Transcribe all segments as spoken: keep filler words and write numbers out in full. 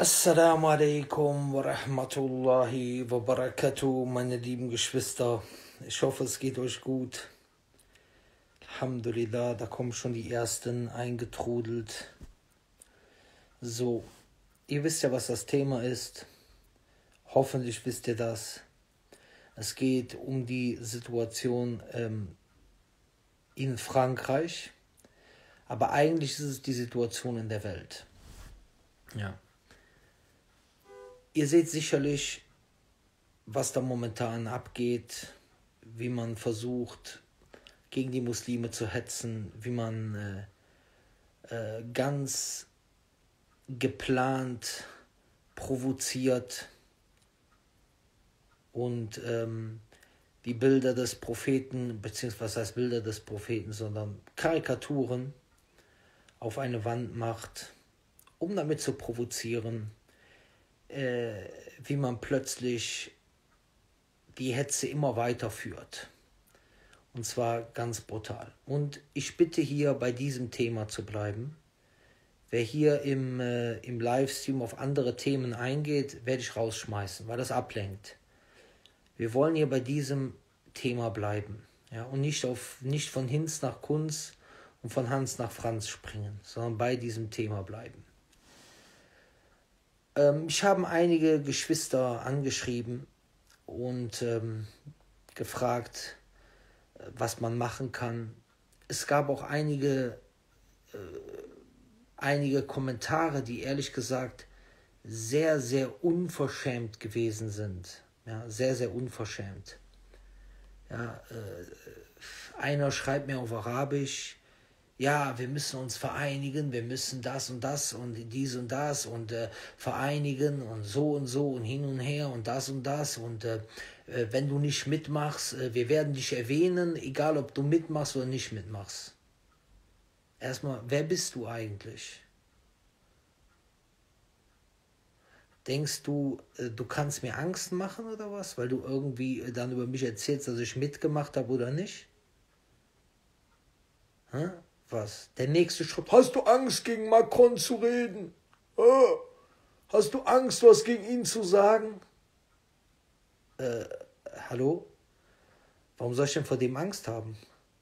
Assalamu alaikum wa rahmatullahi wa barakatuh, meine lieben Geschwister. Ich hoffe, es geht euch gut. Alhamdulillah, da kommen schon die ersten eingetrudelt. So, ihr wisst ja, was das Thema ist. Hoffentlich wisst ihr das. Es geht um die Situation ähm, in Frankreich, aber eigentlich ist es die Situation in der Welt. Ja. Ihr seht sicherlich, was da momentan abgeht, wie man versucht, gegen die Muslime zu hetzen, wie man äh, äh, ganz geplant provoziert und ähm, die Bilder des Propheten, beziehungsweise was heißt Bilder des Propheten, sondern Karikaturen auf eine Wand macht, um damit zu provozieren, Äh, wie man plötzlich die Hetze immer weiterführt. Und zwar ganz brutal. Und ich bitte hier bei diesem Thema zu bleiben. Wer hier im, äh, im Livestream auf andere Themen eingeht, werde ich rausschmeißen, weil das ablenkt. Wir wollen hier bei diesem Thema bleiben. Ja, und nicht, auf, nicht von Hinz nach Kunz und von Hans nach Franz springen, sondern bei diesem Thema bleiben. Ich habe einige Geschwister angeschrieben und ähm, gefragt, was man machen kann. Es gab auch einige, äh, einige Kommentare, die ehrlich gesagt sehr, sehr unverschämt gewesen sind. Ja, sehr, sehr unverschämt. Ja, äh, einer schreibt mir auf Arabisch, ja, wir müssen uns vereinigen, wir müssen das und das und dies und das und äh, vereinigen und so und so und hin und her und das und das und äh, äh, wenn du nicht mitmachst, äh, wir werden dich erwähnen, egal ob du mitmachst oder nicht mitmachst. Erstmal, wer bist du eigentlich? Denkst du, äh, du kannst mir Angst machen oder was, weil du irgendwie äh, dann über mich erzählst, dass ich mitgemacht habe oder nicht? Hä? Was? Der nächste Schritt. Hast du Angst, gegen Macron zu reden? Oh. Hast du Angst, was gegen ihn zu sagen? Äh, hallo? Warum soll ich denn vor dem Angst haben?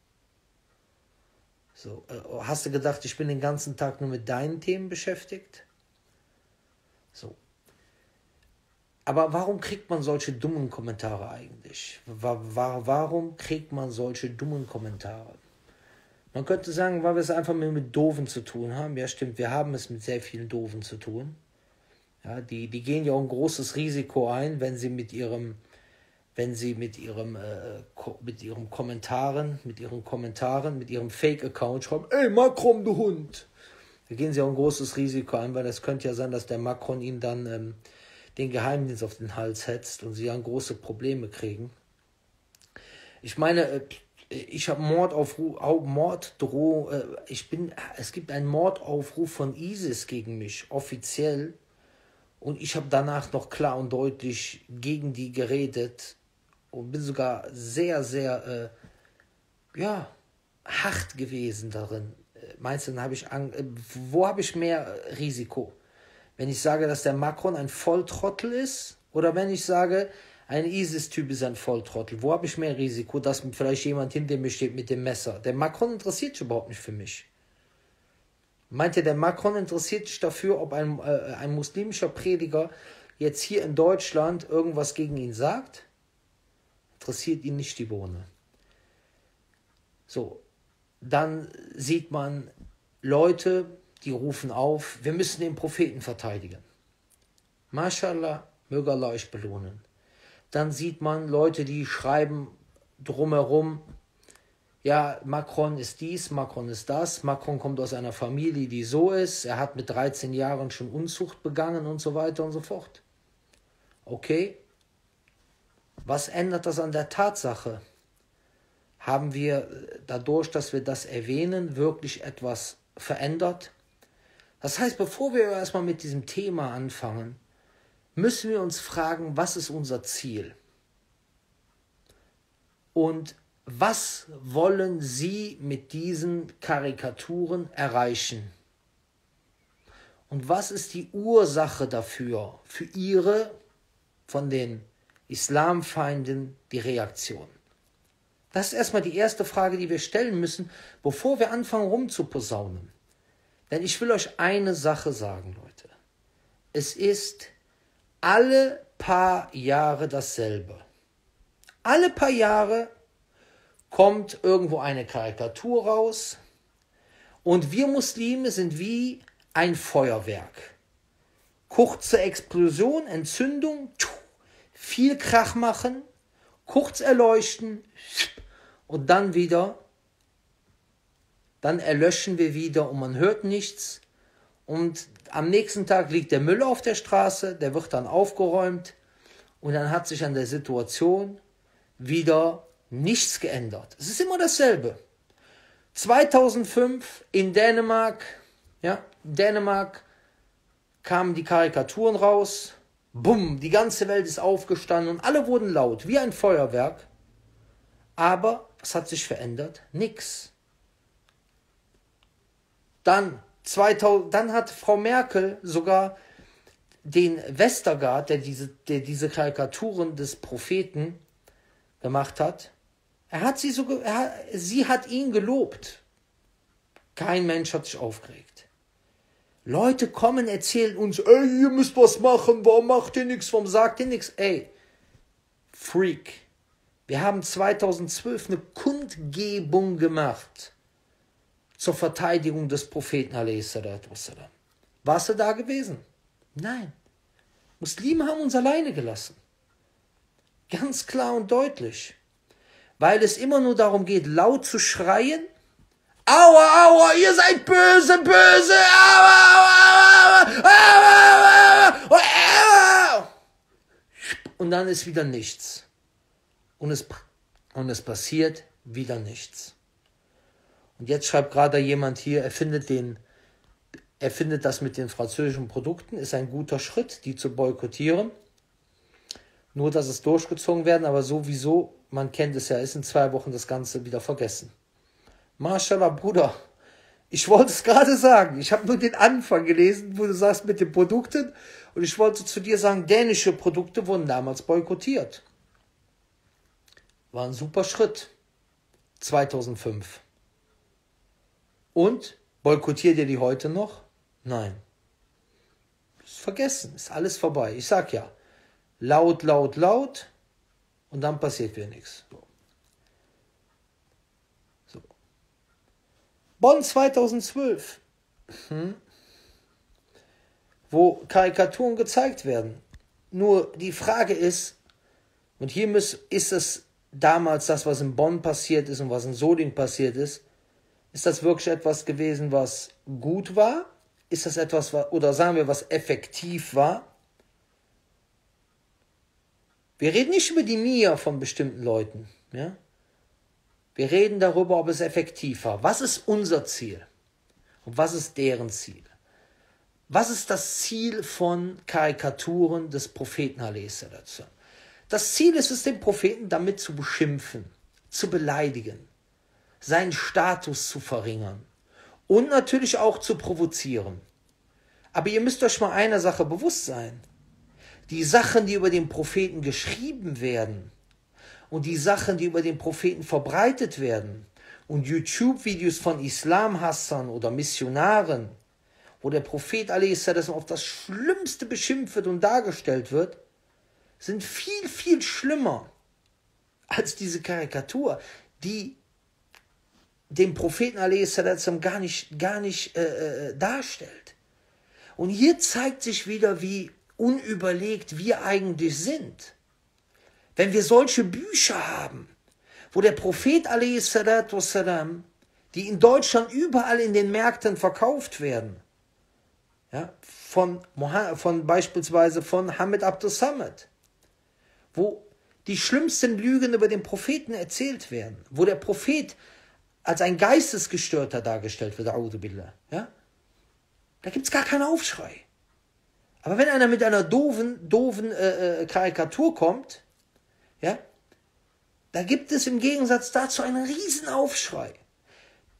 So, äh, hast du gedacht, ich bin den ganzen Tag nur mit deinen Themen beschäftigt? So. Aber warum kriegt man solche dummen Kommentare eigentlich? Warum kriegt man solche dummen Kommentare? Man könnte sagen, weil wir es einfach mit, mit Doofen zu tun haben. Ja, stimmt, wir haben es mit sehr vielen Doofen zu tun. Ja, die, die gehen ja auch ein großes Risiko ein, wenn sie mit ihrem, wenn sie mit ihrem, äh, ko- mit ihren Kommentaren, mit ihren Kommentaren, mit ihrem Fake-Account schreiben, ey Macron, du Hund. Da gehen sie auch ein großes Risiko ein, weil es könnte ja sein, dass der Macron ihnen dann ähm, den Geheimdienst auf den Hals hetzt und sie dann große Probleme kriegen. Ich meine, äh, Ich habe Mordaufruf, Morddroh, äh, ich bin, es gibt einen Mordaufruf von ISIS gegen mich, offiziell. Und ich habe danach noch klar und deutlich gegen die geredet und bin sogar sehr, sehr, äh, ja, hart gewesen darin. Meinst du, dann habe ich, Ang- äh, wo habe ich mehr Risiko? Wenn ich sage, dass der Macron ein Volltrottel ist oder wenn ich sage, ein ISIS-Typ ist ein Volltrottel. Wo habe ich mehr Risiko, dass vielleicht jemand hinter mir steht mit dem Messer? Der Macron interessiert sich überhaupt nicht für mich. Meint ihr, der Macron interessiert sich dafür, ob ein, äh, ein muslimischer Prediger jetzt hier in Deutschland irgendwas gegen ihn sagt? Interessiert ihn nicht die Bohne. So, dann sieht man Leute, die rufen auf, wir müssen den Propheten verteidigen. Mashallah, möge Allah euch belohnen. Dann sieht man Leute, die schreiben drumherum, ja, Macron ist dies, Macron ist das, Macron kommt aus einer Familie, die so ist, er hat mit dreizehn Jahren schon Unzucht begangen und so weiter und so fort. Okay, was ändert das an der Tatsache? Haben wir dadurch, dass wir das erwähnen, wirklich etwas verändert? Das heißt, bevor wir erstmal mit diesem Thema anfangen, müssen wir uns fragen, was ist unser Ziel? Und was wollen Sie mit diesen Karikaturen erreichen? Und was ist die Ursache dafür, für ihre, von den Islamfeinden, die Reaktion? Das ist erstmal die erste Frage, die wir stellen müssen, bevor wir anfangen rumzuposaunen. Denn ich will euch eine Sache sagen, Leute. Es ist alle paar Jahre dasselbe. Alle paar Jahre kommt irgendwo eine Karikatur raus und wir Muslime sind wie ein Feuerwerk. Kurze Explosion, Entzündung, viel Krach machen, kurz erleuchten und dann wieder, dann erlöschen wir wieder und man hört nichts und am nächsten Tag liegt der Müll auf der Straße, der wird dann aufgeräumt und dann hat sich an der Situation wieder nichts geändert. Es ist immer dasselbe. zweitausendfünf in Dänemark, ja, in Dänemark kamen die Karikaturen raus, bumm, die ganze Welt ist aufgestanden und alle wurden laut, wie ein Feuerwerk. Aber was hat sich verändert? Nix. Dann, zweitausend, dann hat Frau Merkel sogar den Westergaard, der diese, der diese Karikaturen des Propheten gemacht hat, er hat sie so, er hat, sie hat ihn gelobt. Kein Mensch hat sich aufgeregt. Leute kommen, erzählen uns, ey, ihr müsst was machen, warum macht ihr nichts, warum sagt ihr nichts? Ey, Freak. Wir haben zweitausendzwölf eine Kundgebung gemacht zur Verteidigung des Propheten a.s. Warst du da gewesen? Nein. Muslime haben uns alleine gelassen. Ganz klar und deutlich. Weil es immer nur darum geht, laut zu schreien. Aua, aua, ihr seid böse, böse. Aua, aua, aua, aua, aua, aua. Und dann ist wieder nichts. Und es, und es passiert wieder nichts. Und jetzt schreibt gerade jemand hier, er findet, den, er findet das mit den französischen Produkten, ist ein guter Schritt, die zu boykottieren. Nur, dass es durchgezogen werden, aber sowieso, man kennt es ja, ist in zwei Wochen das Ganze wieder vergessen. Mashallah, Bruder, ich wollte es gerade sagen, ich habe nur den Anfang gelesen, wo du sagst mit den Produkten und ich wollte zu dir sagen, dänische Produkte wurden damals boykottiert. War ein super Schritt, zweitausendfünf. Und, boykottiert ihr die heute noch? Nein. Ist vergessen, ist alles vorbei. Ich sag ja, laut, laut, laut und dann passiert wieder nichts. So. So. Bonn zweitausendzwölf, hm. wo Karikaturen gezeigt werden. Nur die Frage ist, und hier muss, ist es damals das, was in Bonn passiert ist und was in Solingen passiert ist, ist das wirklich etwas gewesen, was gut war? Ist das etwas, oder sagen wir, was effektiv war? Wir reden nicht über die Nia von bestimmten Leuten. Ja? Wir reden darüber, ob es effektiv war. Was ist unser Ziel? Und was ist deren Ziel? Was ist das Ziel von Karikaturen des Propheten a.s.? Das Ziel ist es, den Propheten damit zu beschimpfen, zu beleidigen, seinen Status zu verringern und natürlich auch zu provozieren. Aber ihr müsst euch mal einer Sache bewusst sein. Die Sachen, die über den Propheten geschrieben werden und die Sachen, die über den Propheten verbreitet werden und YouTube-Videos von Islamhassern oder Missionaren, wo der Prophet a.s. auf das Schlimmste beschimpft wird und dargestellt wird, sind viel, viel schlimmer als diese Karikatur, die den Propheten a.s. gar nicht, gar nicht äh, darstellt. Und hier zeigt sich wieder, wie unüberlegt wir eigentlich sind. Wenn wir solche Bücher haben, wo der Prophet a.s., die in Deutschland überall in den Märkten verkauft werden, ja, von, von beispielsweise von Hamid Abdus-Samad, wo die schlimmsten Lügen über den Propheten erzählt werden, wo der Prophet als ein Geistesgestörter dargestellt wird, A'udhu Billah, ja, da gibt es gar keinen Aufschrei. Aber wenn einer mit einer doofen, doofen äh, Karikatur kommt, ja, da gibt es im Gegensatz dazu einen riesen Aufschrei.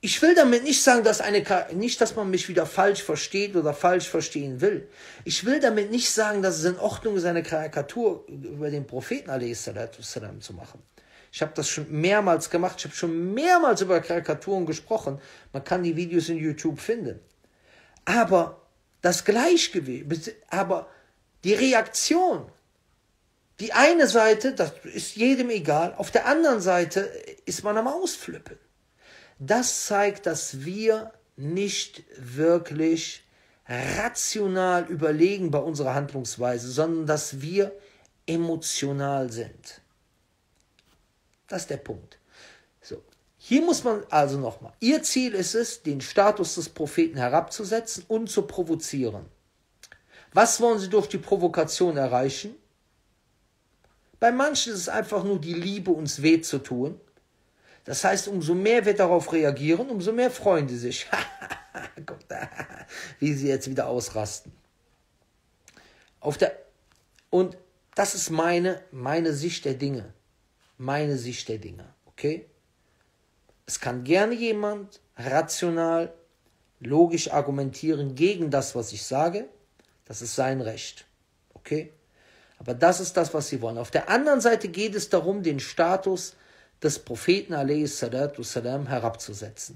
Ich will damit nicht sagen, dass eine, nicht, dass man mich wieder falsch versteht oder falsch verstehen will. Ich will damit nicht sagen, dass es in Ordnung ist, eine Karikatur über den Propheten a s. zu machen. Ich habe das schon mehrmals gemacht. Ich habe schon mehrmals über Karikaturen gesprochen. Man kann die Videos in YouTube finden. Aber das Gleichgewicht, aber die Reaktion, die eine Seite, das ist jedem egal, auf der anderen Seite ist man am Ausflippen. Das zeigt, dass wir nicht wirklich rational überlegen bei unserer Handlungsweise, sondern dass wir emotional sind. Das ist der Punkt. So. Hier muss man also nochmal, ihr Ziel ist es, den Status des Propheten herabzusetzen und zu provozieren. Was wollen sie durch die Provokation erreichen? Bei manchen ist es einfach nur die Liebe, uns weh zu tun. Das heißt, umso mehr wir darauf reagieren, umso mehr freuen die sich. Guck da, wie sie jetzt wieder ausrasten. Auf der, und das ist meine, meine Sicht der Dinge. Meine Sicht der Dinge. Okay? Es kann gerne jemand rational, logisch argumentieren gegen das, was ich sage. Das ist sein Recht. Okay? Aber das ist das, was sie wollen. Auf der anderen Seite geht es darum, den Status des Propheten a s. herabzusetzen.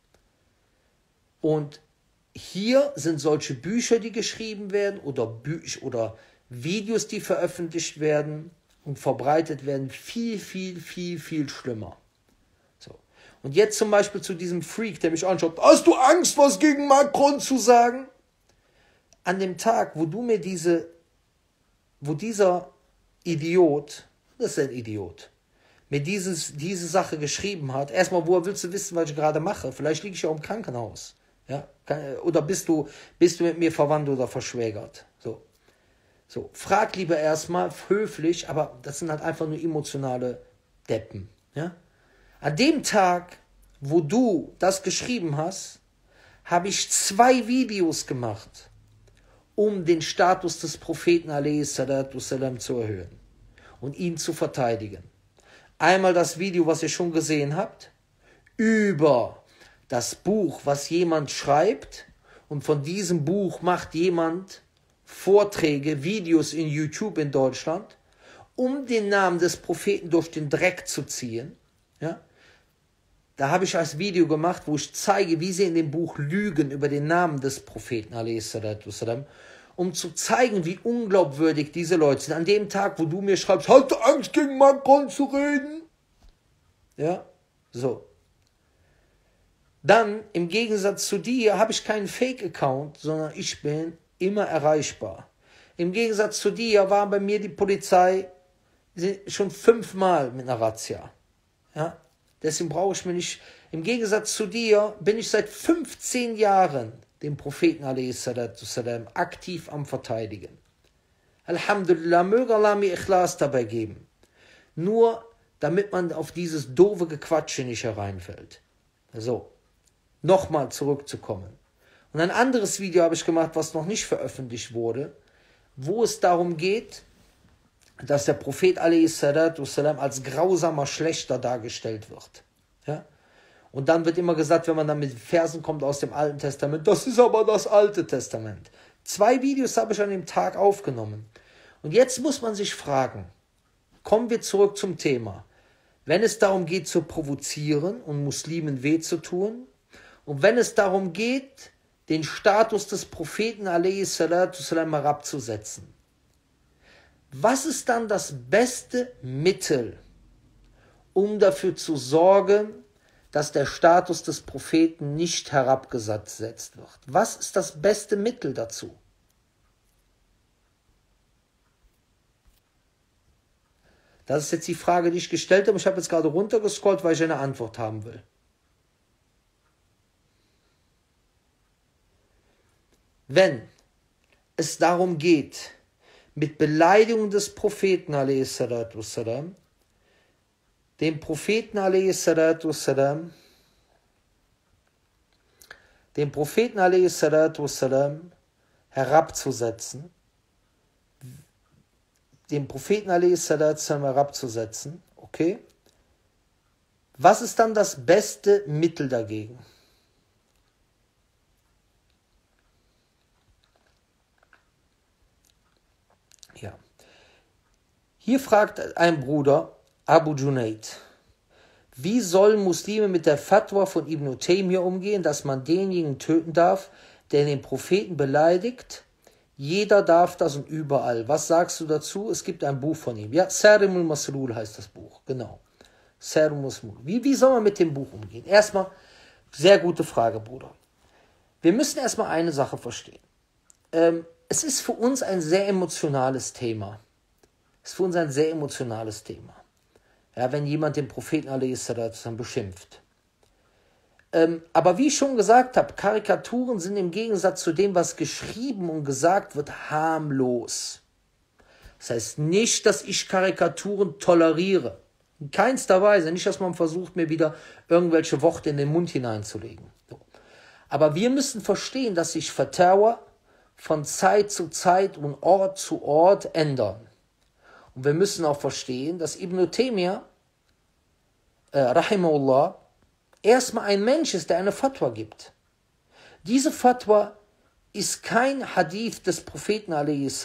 Und hier sind solche Bücher, die geschrieben werden, oder, Bücher, oder Videos, die veröffentlicht werden und verbreitet werden, viel, viel, viel, viel schlimmer. So. Und jetzt zum Beispiel zu diesem Freak, der mich anschaut, hast du Angst, was gegen Macron zu sagen? An dem Tag, wo du mir diese, wo dieser Idiot, das ist ein Idiot, mir dieses, diese Sache geschrieben hat, erstmal, woher willst du wissen, was ich gerade mache? Vielleicht liege ich ja im Krankenhaus. Ja? Oder bist du, bist du mit mir verwandt oder verschwägert? So. So. Frag lieber erstmal, höflich, aber das sind halt einfach nur emotionale Deppen. Ja? An dem Tag, wo du das geschrieben hast, habe ich zwei Videos gemacht, um den Status des Propheten a s. zu erhöhen und ihn zu verteidigen. Einmal das Video, was ihr schon gesehen habt, über das Buch, was jemand schreibt, und von diesem Buch macht jemand Vorträge, Videos in YouTube in Deutschland, um den Namen des Propheten durch den Dreck zu ziehen. Ja? Da habe ich als Video gemacht, wo ich zeige, wie sie in dem Buch lügen über den Namen des Propheten, a s. um zu zeigen, wie unglaubwürdig diese Leute sind. An dem Tag, wo du mir schreibst, hast du Angst, gegen Macron zu reden? Ja, so. Dann, im Gegensatz zu dir, habe ich keinen Fake-Account, sondern ich bin immer erreichbar. Im Gegensatz zu dir war bei mir die Polizei schon fünfmal mit einer Razzia. Ja, deswegen brauche ich mir nicht, im Gegensatz zu dir bin ich seit fünfzehn Jahren den Propheten a s. aktiv am Verteidigen. Alhamdulillah, möge Allah mir Ikhlas dabei geben. Nur, damit man auf dieses doofe Gequatsche nicht hereinfällt. So, nochmal zurückzukommen. Und ein anderes Video habe ich gemacht, was noch nicht veröffentlicht wurde, wo es darum geht, dass der Prophet a s. als grausamer Schlechter dargestellt wird. Ja? Und dann wird immer gesagt, wenn man dann mit Versen kommt aus dem Alten Testament, das ist aber das Alte Testament. Zwei Videos habe ich an dem Tag aufgenommen. Und jetzt muss man sich fragen, kommen wir zurück zum Thema. Wenn es darum geht, zu provozieren und Muslimen weh zu tun, und wenn es darum geht, den Status des Propheten a s. herabzusetzen, was ist dann das beste Mittel, um dafür zu sorgen, dass der Status des Propheten nicht herabgesetzt wird? Was ist das beste Mittel dazu? Das ist jetzt die Frage, die ich gestellt habe. Ich habe jetzt gerade runtergescrollt, weil ich eine Antwort haben will. Wenn es darum geht, mit Beleidigung des Propheten a s. dem Propheten a s. den Propheten a s. herabzusetzen, den Propheten a s. herabzusetzen, okay? Was ist dann das beste Mittel dagegen? Ja. Hier fragt ein Bruder, Abu Junaid, wie sollen Muslime mit der Fatwa von Ibn Taymiyyah umgehen, dass man denjenigen töten darf, der den Propheten beleidigt? Jeder darf das und überall. Was sagst du dazu? Es gibt ein Buch von ihm. Ja, Sarimul Maslul heißt das Buch. Genau. Sarimul Maslul. Wie, wie soll man mit dem Buch umgehen? Erstmal, sehr gute Frage, Bruder. Wir müssen erstmal eine Sache verstehen. Ähm, es ist für uns ein sehr emotionales Thema. Es ist für uns ein sehr emotionales Thema. Ja, wenn jemand den Propheten a s. beschimpft. Ähm, aber wie ich schon gesagt habe, Karikaturen sind im Gegensatz zu dem, was geschrieben und gesagt wird, harmlos. Das heißt nicht, dass ich Karikaturen toleriere. In keinster Weise. Nicht, dass man versucht, mir wieder irgendwelche Worte in den Mund hineinzulegen. So. Aber wir müssen verstehen, dass sich Fatwa von Zeit zu Zeit und Ort zu Ort ändern. Und wir müssen auch verstehen, dass Ibn Taymiyyah, äh, rahimahullah, erstmal ein Mensch ist, der eine Fatwa gibt. Diese Fatwa ist kein Hadith des Propheten a s.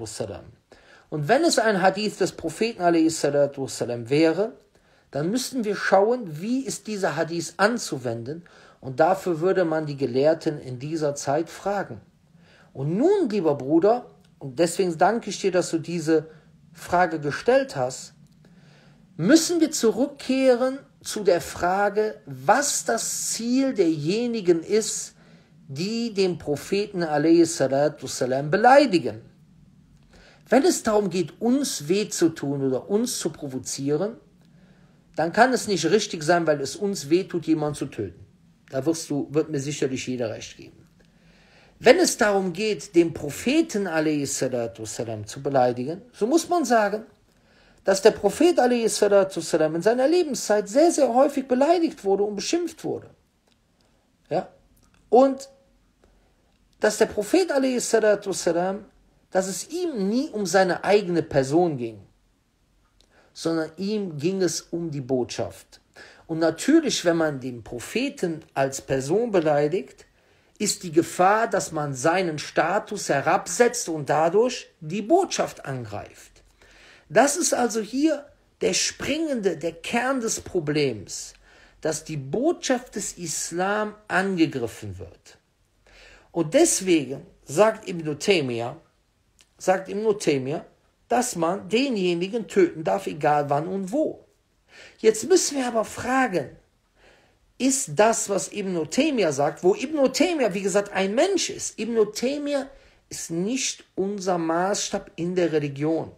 Und wenn es ein Hadith des Propheten a s. wäre, dann müssten wir schauen, wie ist dieser Hadith anzuwenden, und dafür würde man die Gelehrten in dieser Zeit fragen. Und nun, lieber Bruder, und deswegen danke ich dir, dass du diese Frage gestellt hast, müssen wir zurückkehren zu der Frage, was das Ziel derjenigen ist, die den Propheten a s. beleidigen. Wenn es darum geht, uns weh zu tun oder uns zu provozieren, dann kann es nicht richtig sein, weil es uns weh tut, jemanden zu töten. Da wirst du, wird mir sicherlich jeder recht geben. Wenn es darum geht, den Propheten a s. zu beleidigen, so muss man sagen, dass der Prophet a s. in seiner Lebenszeit sehr, sehr häufig beleidigt wurde und beschimpft wurde. Ja? Und dass der Prophet a s. dass es ihm nie um seine eigene Person ging, sondern ihm ging es um die Botschaft. Und natürlich, wenn man den Propheten als Person beleidigt, ist die Gefahr, dass man seinen Status herabsetzt und dadurch die Botschaft angreift. Das ist also hier der springende, der Kern des Problems, dass die Botschaft des Islam angegriffen wird. Und deswegen sagt Ibn Taymiyyah, sagt Ibn Taymiyyah, dass man denjenigen töten darf, egal wann und wo. Jetzt müssen wir aber fragen, ist das, was Ibn Taymiyyah sagt, wo Ibn Taymiyyah, wie gesagt, ein Mensch ist. Ibn Taymiyyah ist nicht unser Maßstab in der Religion.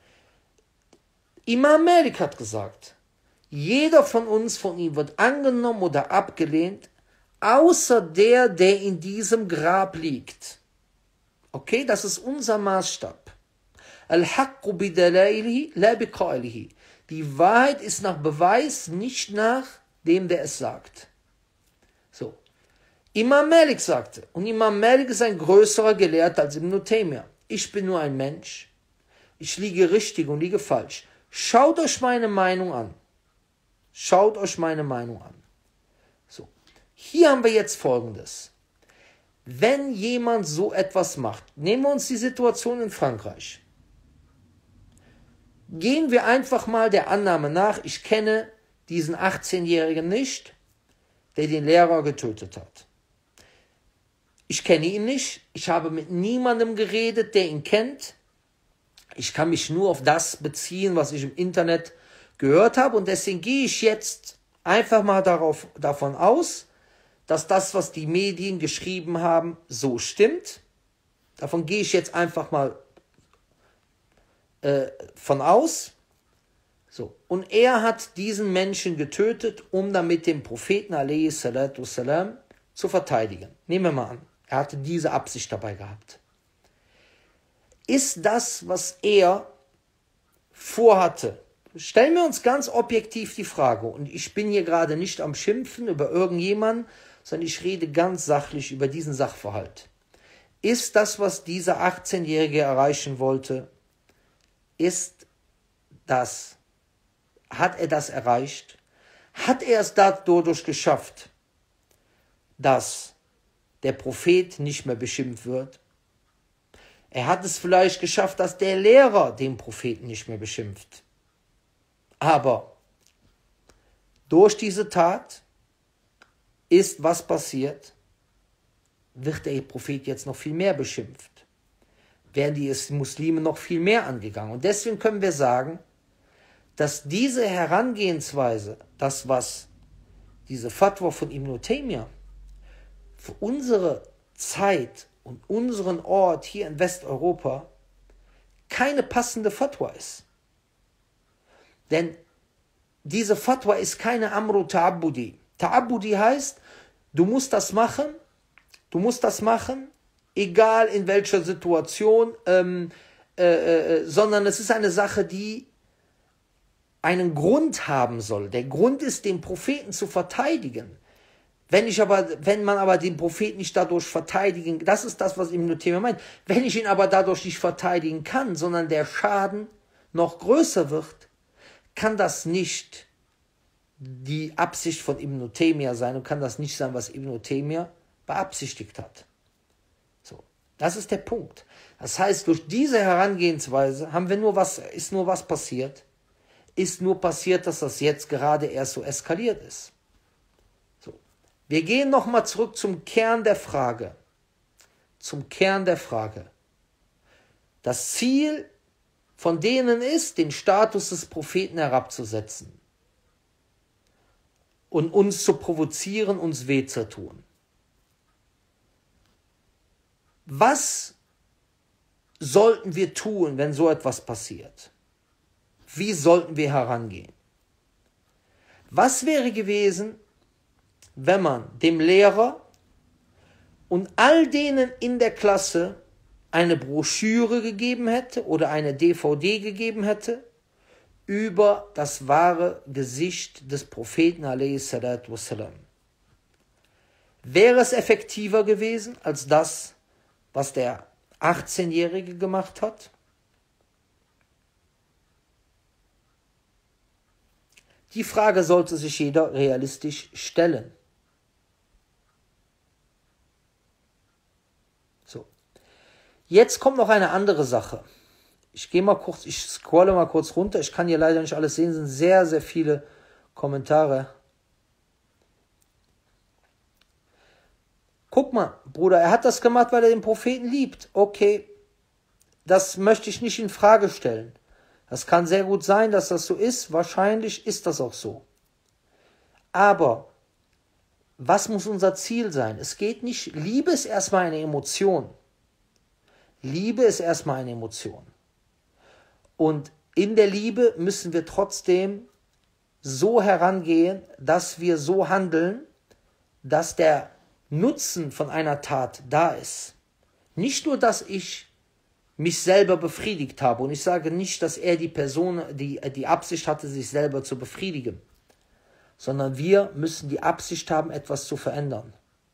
Imam Malik hat gesagt, jeder von uns von ihm wird angenommen oder abgelehnt, außer der, der in diesem Grab liegt. Okay, das ist unser Maßstab. Al-Haqqu bidalailihi la biqailihi. Die Wahrheit ist nach Beweis, nicht nach dem, der es sagt. So. Imam Malik sagte, und Imam Malik ist ein größerer Gelehrter als Ibn Taymiyyah. Ich bin nur ein Mensch. Ich liege richtig und liege falsch. Schaut euch meine Meinung an. Schaut euch meine Meinung an. So. Hier haben wir jetzt Folgendes. Wenn jemand so etwas macht, nehmen wir uns die Situation in Frankreich. Gehen wir einfach mal der Annahme nach, ich kenne diesen achtzehnjährigen nicht, der den Lehrer getötet hat. Ich kenne ihn nicht, ich habe mit niemandem geredet, der ihn kennt. Ich kann mich nur auf das beziehen, was ich im Internet gehört habe, und deswegen gehe ich jetzt einfach mal darauf, davon aus, dass das, was die Medien geschrieben haben, so stimmt. Davon gehe ich jetzt einfach mal äh, von aus. So. Und er hat diesen Menschen getötet, um damit den Propheten a s. zu verteidigen. Nehmen wir mal an, er hatte diese Absicht dabei gehabt. Ist das, was er vorhatte? Stellen wir uns ganz objektiv die Frage, und ich bin hier gerade nicht am Schimpfen über irgendjemanden, sondern ich rede ganz sachlich über diesen Sachverhalt. Ist das, was dieser achtzehnjährige erreichen wollte, ist das, hat er das erreicht? Hat er es dadurch geschafft, dass der Prophet nicht mehr beschimpft wird? Er hat es vielleicht geschafft, dass der Lehrer den Propheten nicht mehr beschimpft. Aber durch diese Tat ist was passiert? Wird der Prophet jetzt noch viel mehr beschimpft? Werden die Muslime noch viel mehr angegangen? Und deswegen können wir sagen, dass diese Herangehensweise, das was diese Fatwa von Ibn Taymiyyah für unsere Zeit und unseren Ort hier in Westeuropa keine passende Fatwa ist. Denn diese Fatwa ist keine Amru Ta'abbudi. Ta'abbudi heißt, du musst das machen, du musst das machen, egal in welcher Situation, ähm, äh, äh, sondern es ist eine Sache, die einen Grund haben soll. Der Grund ist, den Propheten zu verteidigen. Wenn ich aber, wenn man aber den Propheten nicht dadurch verteidigen, das ist das, was Ibn Taymiyyah meint. Wenn ich ihn aber dadurch nicht verteidigen kann, sondern der Schaden noch größer wird, kann das nicht die Absicht von Ibn Taymiyyah sein und kann das nicht sein, was Ibn Taymiyyah beabsichtigt hat. So, das ist der Punkt. Das heißt, durch diese Herangehensweise haben wir nur was, ist nur was passiert, ist nur passiert, dass das jetzt gerade erst so eskaliert ist. So, wir gehen nochmal zurück zum Kern der Frage. Zum Kern der Frage. Das Ziel von denen ist, den Status des Propheten herabzusetzen und uns zu provozieren, uns weh zu tun. Was sollten wir tun, wenn so etwas passiert? Wie sollten wir herangehen? Was wäre gewesen, wenn man dem Lehrer und all denen in der Klasse eine Broschüre gegeben hätte oder eine D V D gegeben hätte über das wahre Gesicht des Propheten a.s. Wäre es effektiver gewesen als das, was der achtzehnjährige gemacht hat? Die Frage sollte sich jeder realistisch stellen. So. Jetzt kommt noch eine andere Sache. Ich gehe mal kurz, ich scrolle mal kurz runter. Ich kann hier leider nicht alles sehen, es sind sehr, sehr viele Kommentare. Guck mal, Bruder, er hat das gemacht, weil er den Propheten liebt. Okay, das möchte ich nicht in Frage stellen. Das kann sehr gut sein, dass das so ist. Wahrscheinlich ist das auch so. Aber was muss unser Ziel sein? Es geht nicht, Liebe ist erstmal eine Emotion. Liebe ist erstmal eine Emotion. Und in der Liebe müssen wir trotzdem so herangehen, dass wir so handeln, dass der Nutzen von einer Tat da ist. Nicht nur, dass ich mich selber befriedigt habe. Und ich sage nicht, dass er die Person, die, die Absicht hatte, sich selber zu befriedigen. Sondern wir müssen die Absicht haben, etwas zu verändern.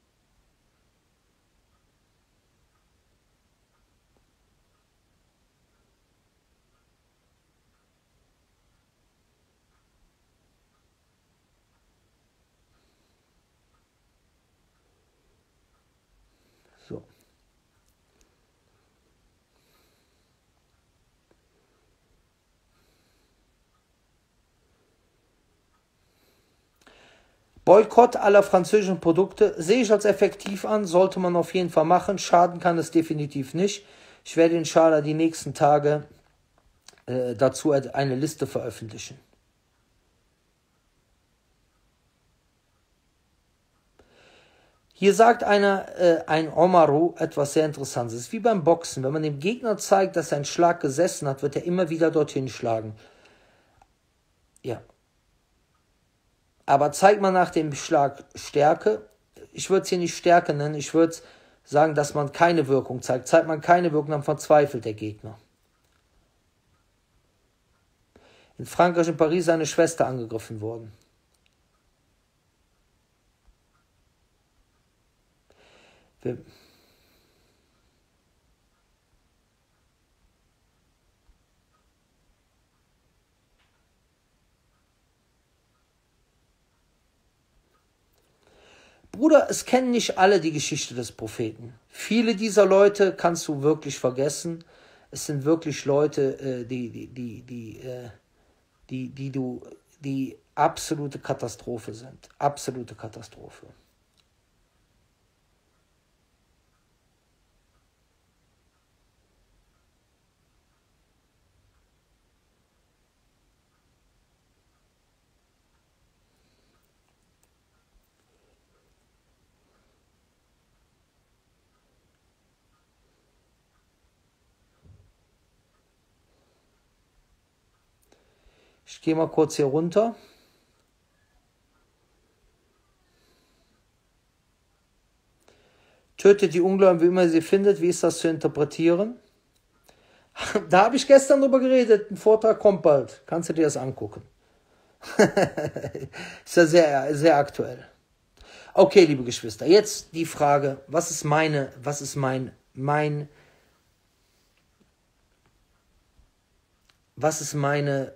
So. Boykott aller französischen Produkte sehe ich als effektiv an, sollte man auf jeden Fall machen. Schaden kann es definitiv nicht. Ich werde inshallah die nächsten Tage äh, dazu eine Liste veröffentlichen. Hier sagt einer, äh, ein Omaru, etwas sehr Interessantes. Es ist wie beim Boxen. Wenn man dem Gegner zeigt, dass ein Schlag gesessen hat, wird er immer wieder dorthin schlagen. Ja. Aber zeigt man nach dem Schlag Stärke, ich würde es hier nicht Stärke nennen, ich würde sagen, dass man keine Wirkung zeigt. Zeigt man keine Wirkung, dann verzweifelt der Gegner. In Frankreich und Paris ist eine Schwester angegriffen worden. Wir Bruder, es kennen nicht alle die Geschichte des Propheten. Viele dieser Leute kannst du wirklich vergessen. Es sind wirklich Leute, äh, die, die, die, die, äh, die, die du, die absolute Katastrophe sind. Absolute Katastrophe. Ich gehe mal kurz hier runter. Tötet die Ungläubigen, wie immer sie findet. Wie ist das zu interpretieren? Da habe ich gestern drüber geredet. Ein Vortrag kommt bald. Kannst du dir das angucken? Ist ja sehr, sehr aktuell. Okay, liebe Geschwister, jetzt die Frage, was ist meine, was ist mein, mein, was ist meine,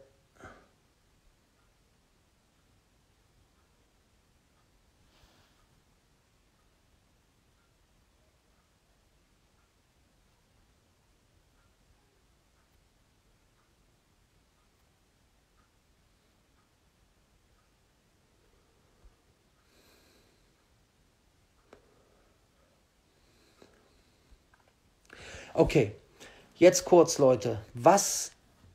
okay, jetzt kurz, Leute, was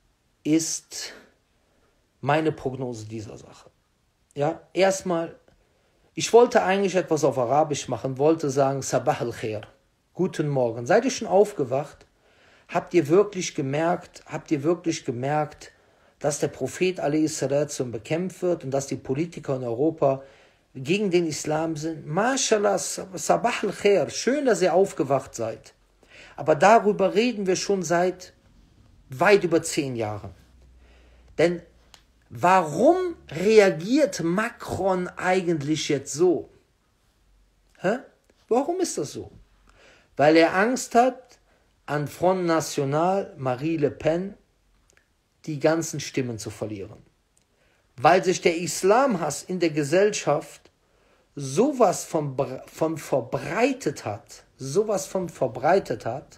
ist meine Prognose dieser Sache? Ja, erstmal, ich wollte eigentlich etwas auf Arabisch machen, wollte sagen, Sabah al-Khair, guten Morgen. Seid ihr schon aufgewacht? Habt ihr wirklich gemerkt, habt ihr wirklich gemerkt, dass der Prophet a s bekämpft wird und dass die Politiker in Europa gegen den Islam sind? MashaAllah, Sabah al-Khair, schön, dass ihr aufgewacht seid. Aber darüber reden wir schon seit weit über zehn Jahren. Denn warum reagiert Macron eigentlich jetzt so? Hä? Warum ist das so? Weil er Angst hat, an Front National, Marie Le Pen, die ganzen Stimmen zu verlieren. Weil sich der Islamhass in der Gesellschaft sowas von, von verbreitet hat, sowas von verbreitet hat,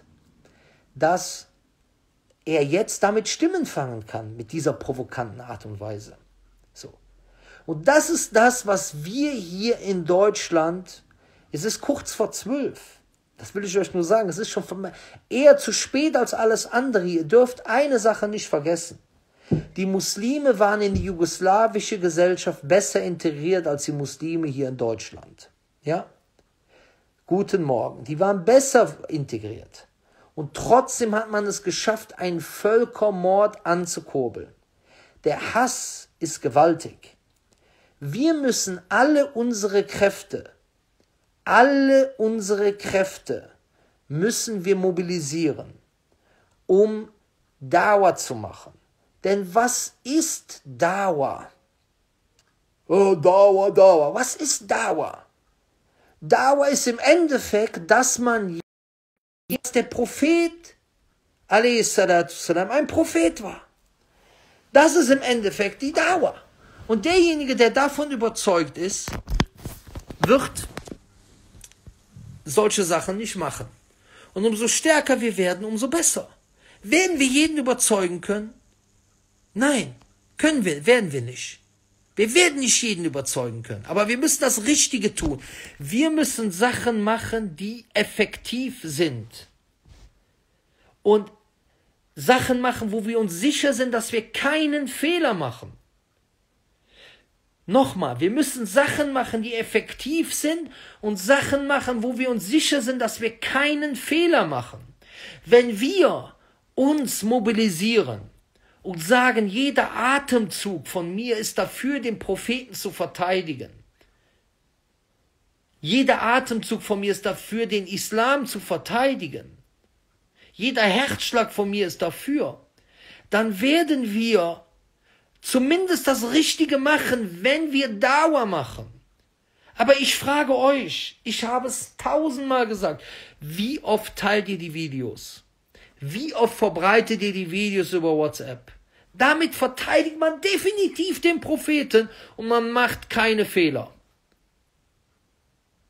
dass er jetzt damit Stimmen fangen kann, mit dieser provokanten Art und Weise. So. Und das ist das, was wir hier in Deutschland, es ist kurz vor zwölf, das will ich euch nur sagen, es ist schon eher zu spät als alles andere. Ihr dürft eine Sache nicht vergessen. Die Muslime waren in die jugoslawische Gesellschaft besser integriert als die Muslime hier in Deutschland. Ja? Guten Morgen. Die waren besser integriert. Und trotzdem hat man es geschafft, einen Völkermord anzukurbeln. Der Hass ist gewaltig. Wir müssen alle unsere Kräfte, alle unsere Kräfte müssen wir mobilisieren, um Dawa zu machen. Denn was ist Dawa? Oh, Dawa, Dawa. Was ist Dawa? Dawa ist im Endeffekt, dass man jetzt der Prophet, a s. ein Prophet war. Das ist im Endeffekt die Dawa. Und derjenige, der davon überzeugt ist, wird solche Sachen nicht machen. Und umso stärker wir werden, umso besser. Werden wir jeden überzeugen können? Nein, können wir, werden wir nicht. Wir werden nicht jeden überzeugen können, aber wir müssen das Richtige tun. Wir müssen Sachen machen, die effektiv sind. Und Sachen machen, wo wir uns sicher sind, dass wir keinen Fehler machen. Nochmal, wir müssen Sachen machen, die effektiv sind und Sachen machen, wo wir uns sicher sind, dass wir keinen Fehler machen. Wenn wir uns mobilisieren und sagen, jeder Atemzug von mir ist dafür, den Propheten zu verteidigen. Jeder Atemzug von mir ist dafür, den Islam zu verteidigen. Jeder Herzschlag von mir ist dafür. Dann werden wir zumindest das Richtige machen, wenn wir Dauer machen. Aber ich frage euch, ich habe es tausendmal gesagt, wie oft teilt ihr die Videos? Wie oft verbreitet ihr die Videos über WhatsApp? Damit verteidigt man definitiv den Propheten und man macht keine Fehler.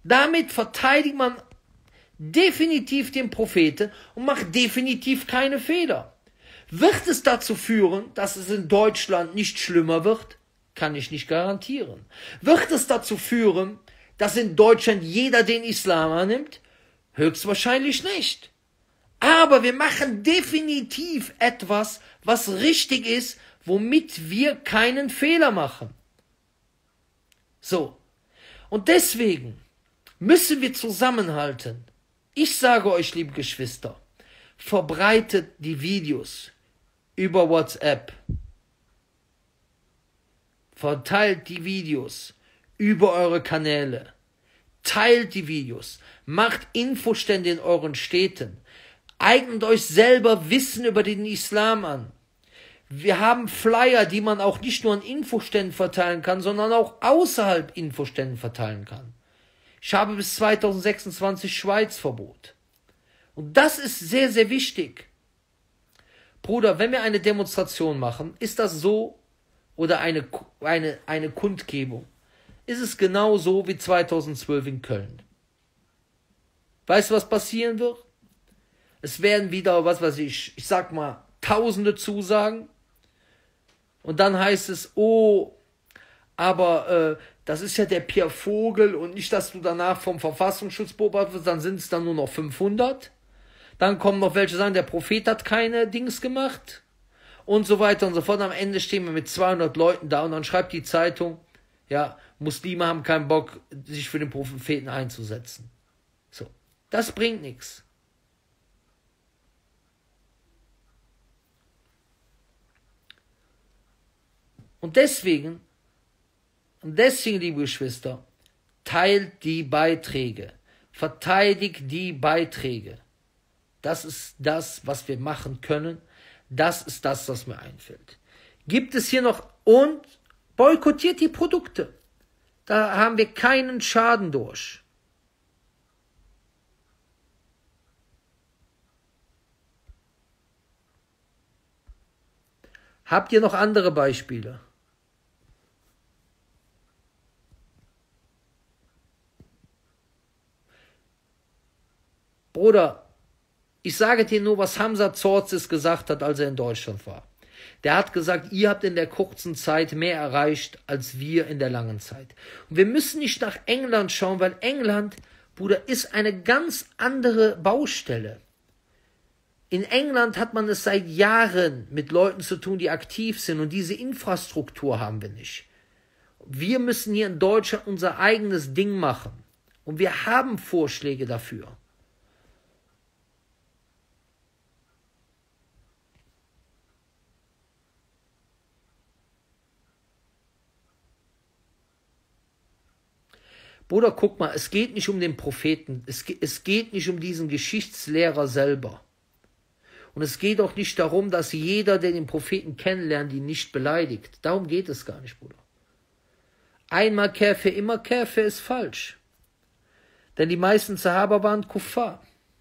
Damit verteidigt man definitiv den Propheten und macht definitiv keine Fehler. Wird es dazu führen, dass es in Deutschland nicht schlimmer wird? Kann ich nicht garantieren. Wird es dazu führen, dass in Deutschland jeder den Islam annimmt? Höchstwahrscheinlich nicht. Aber wir machen definitiv etwas, was richtig ist, womit wir keinen Fehler machen. So. Und deswegen müssen wir zusammenhalten. Ich sage euch, liebe Geschwister, verbreitet die Videos über WhatsApp. Verteilt die Videos über eure Kanäle. Teilt die Videos. Macht Infostände in euren Städten. Eignet euch selber Wissen über den Islam an. Wir haben Flyer, die man auch nicht nur an Infoständen verteilen kann, sondern auch außerhalb Infoständen verteilen kann. Ich habe bis zweitausendsechsundzwanzig Schweizverbot. Und das ist sehr, sehr wichtig. Bruder, wenn wir eine Demonstration machen, ist das so, oder eine, eine, eine Kundgebung, ist es genau so wie zweitausendzwölf in Köln. Weißt du, was passieren wird? Es werden wieder, was weiß ich, ich sag mal, Tausende Zusagen. Und dann heißt es, oh, aber äh, das ist ja der Pierre Vogel und nicht, dass du danach vom Verfassungsschutz beobachtet wirst, dann sind es dann nur noch fünfhundert. Dann kommen noch welche sagen, der Prophet hat keine Dings gemacht und so weiter und so fort. Am Ende stehen wir mit zweihundert Leuten da und dann schreibt die Zeitung, ja, Muslime haben keinen Bock, sich für den Propheten einzusetzen. So, das bringt nichts. Und deswegen, und deswegen, liebe Geschwister, teilt die Beiträge, verteidigt die Beiträge. Das ist das, was wir machen können. Das ist das, was mir einfällt. Gibt es hier noch, und boykottiert die Produkte. Da haben wir keinen Schaden durch. Habt ihr noch andere Beispiele? Bruder, ich sage dir nur, was Hamza Zorzis gesagt hat, als er in Deutschland war. Der hat gesagt, ihr habt in der kurzen Zeit mehr erreicht, als wir in der langen Zeit. Und wir müssen nicht nach England schauen, weil England, Bruder, ist eine ganz andere Baustelle. In England hat man es seit Jahren mit Leuten zu tun, die aktiv sind, und diese Infrastruktur haben wir nicht. Wir müssen hier in Deutschland unser eigenes Ding machen. Und wir haben Vorschläge dafür. Bruder, guck mal, es geht nicht um den Propheten, es, es geht nicht um diesen Geschichtslehrer selber. Und es geht auch nicht darum, dass jeder, der den Propheten kennenlernt, ihn nicht beleidigt. Darum geht es gar nicht, Bruder. Einmal Käfer, immer Käfer ist falsch. Denn die meisten Sahaba waren Kuffar.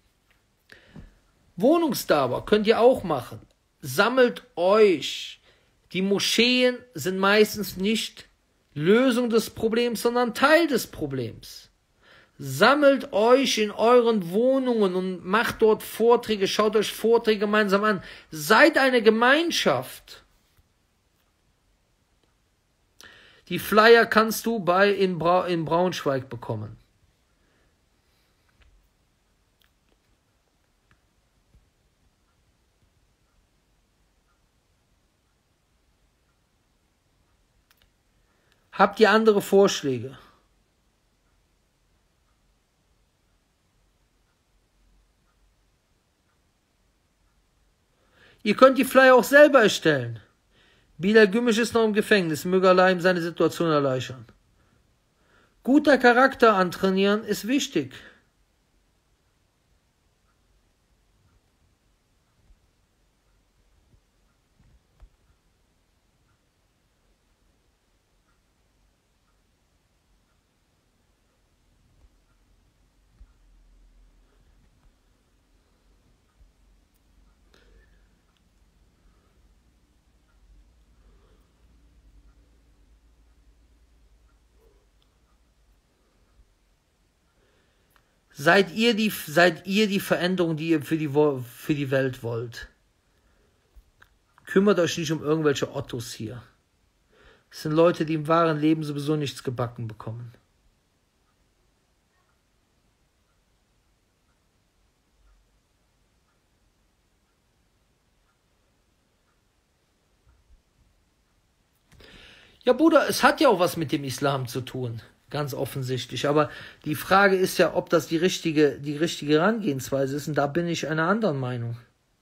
Wohnungsdauer könnt ihr auch machen. Sammelt euch. Die Moscheen sind meistens nicht Lösung des Problems, sondern Teil des Problems. Sammelt euch in euren Wohnungen und macht dort Vorträge, schaut euch Vorträge gemeinsam an. Seid eine Gemeinschaft. Die Flyer kannst du bei in, Bra in Braunschweig bekommen. Habt ihr andere Vorschläge? Ihr könnt die Flyer auch selber erstellen. Bilal Gümüş ist noch im Gefängnis, möge Allah ihm seine Situation erleichtern. Guter Charakter antrainieren ist wichtig. Seid ihr die, seid ihr die Veränderung, die ihr für die, für die Welt wollt? Kümmert euch nicht um irgendwelche Ottos hier. Es sind Leute, die im wahren Leben sowieso nichts gebacken bekommen. Ja, Bruder, es hat ja auch was mit dem Islam zu tun. Ganz offensichtlich. Aber die Frage ist ja, ob das die richtige, die richtige Herangehensweise ist. Und da bin ich einer anderen Meinung.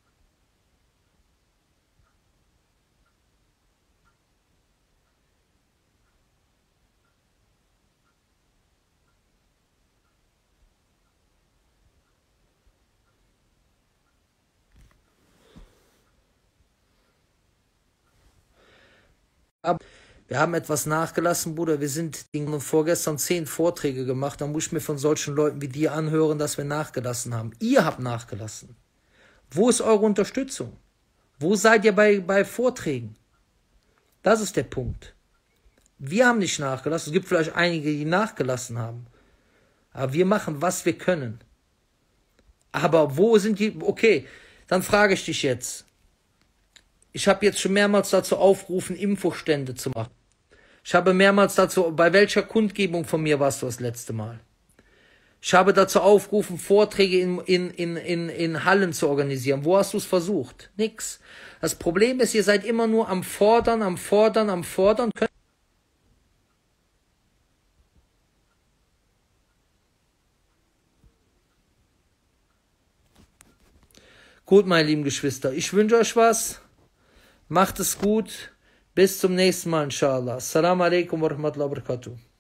Aber wir haben etwas nachgelassen, Bruder. Wir sind vorgestern zehn Vorträge gemacht. Da muss ich mir von solchen Leuten wie dir anhören, dass wir nachgelassen haben. Ihr habt nachgelassen. Wo ist eure Unterstützung? Wo seid ihr bei, bei Vorträgen? Das ist der Punkt. Wir haben nicht nachgelassen. Es gibt vielleicht einige, die nachgelassen haben. Aber wir machen, was wir können. Aber wo sind die? Okay, dann frage ich dich jetzt. Ich habe jetzt schon mehrmals dazu aufgerufen, Infostände zu machen. Ich habe mehrmals dazu, bei welcher Kundgebung von mir warst du das letzte Mal? Ich habe dazu aufgerufen, Vorträge in, in, in, in, in Hallen zu organisieren. Wo hast du es versucht? Nix. Das Problem ist, ihr seid immer nur am Fordern, am Fordern, am Fordern. Gut, meine lieben Geschwister, ich wünsche euch was. Macht es gut. Bis zum nächsten Mal, inshallah. Assalamu alaikum wa rahmatullahi wa barakatuh.